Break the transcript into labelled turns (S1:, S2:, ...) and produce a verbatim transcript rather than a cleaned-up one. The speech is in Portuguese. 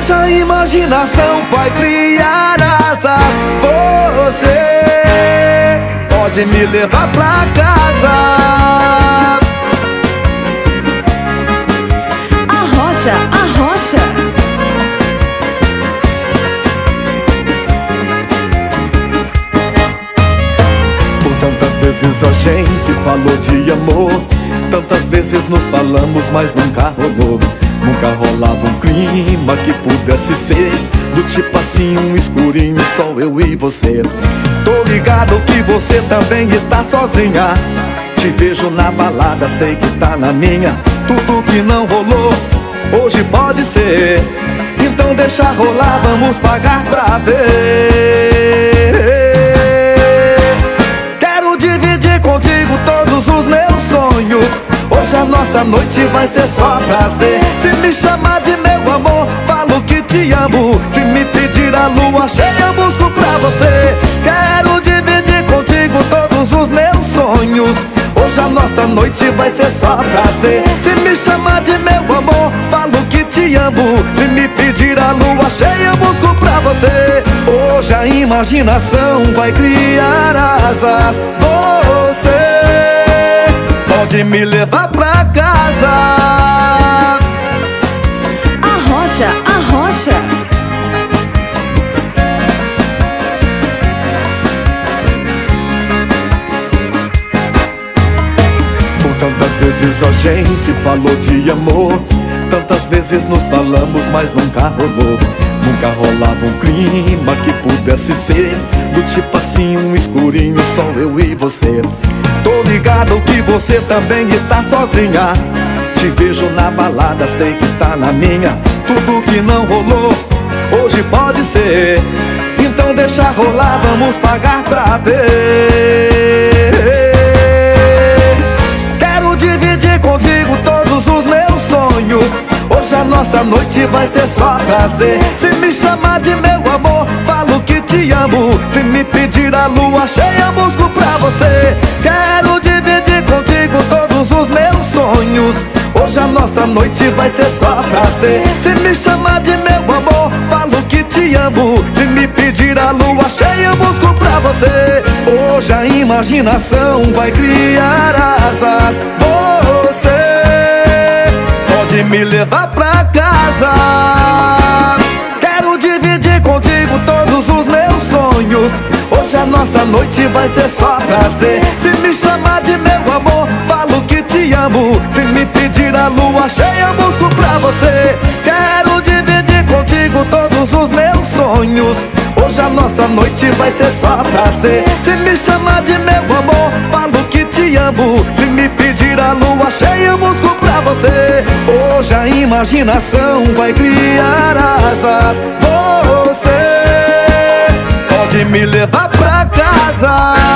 S1: Hoje a imaginação vai criar asas. Você pode me levar pra casa.
S2: Arrocha, arrocha.
S1: Por tantas vezes a gente falou de amor, tantas vezes nos falamos, mas nunca rolou. Nunca rolava um clima que pudesse ser do tipo assim, um escurinho, só eu e você. Tô ligado que você também está sozinha. Te vejo na balada, sei que tá na minha. Tudo que não rolou, hoje pode ser. Então deixa rolar, vamos pagar pra ver. Quero dividir contigo todos os meus sonhos. Hoje a nossa noite vai ser só prazer. Se me chamar de meu amor, falo que te amo. Se me pedir a lua cheia, busco pra você. Quero dividir contigo todos os meus sonhos. Hoje a nossa noite vai ser só prazer. Se me chamar de meu amor, falo que te amo. Se me pedir a lua cheia, busco pra você. Hoje a imaginação vai criar asas. Você pode me levar pra casa.
S2: Arrocha, arrocha.
S1: Por tantas vezes a gente falou de amor, tantas vezes nos falamos, mas nunca rolou. Nunca rolava um clima que pudesse ser do tipo assim, um escurinho, só eu e você. Tô ligado que você também está sozinha. Te vejo na balada, sei que tá na minha. Tudo que não rolou, hoje pode ser. Então deixa rolar, vamos pagar pra ver. Quero dividir contigo todos os meus sonhos. Hoje a nossa noite vai ser só prazer. Se me chamar de meu amor, falo que te amo. Se me pedir a lua cheia, busco pra você. Quero dividir contigo todos os meus sonhos. Hoje a nossa noite vai ser só prazer. Se me chamar de meu amor, falo que te amo. Se me pedir a lua cheia, busco pra você. Hoje a imaginação vai criar asas. Você pode me levar pra casa. Quero dividir contigo todos os meus sonhos. Hoje a nossa noite vai ser só prazer. Se me chamar de meu amor, falo que te amo. Se me pedir a lua cheia, busco pra você. Quero dividir contigo todos os meus sonhos. Hoje a nossa noite vai ser só prazer. Se me chamar de meu amor, falo que te amo. Se me pedir a lua cheia, busco pra você. Hoje a imaginação vai criar asas. Você pode me levar pra casa.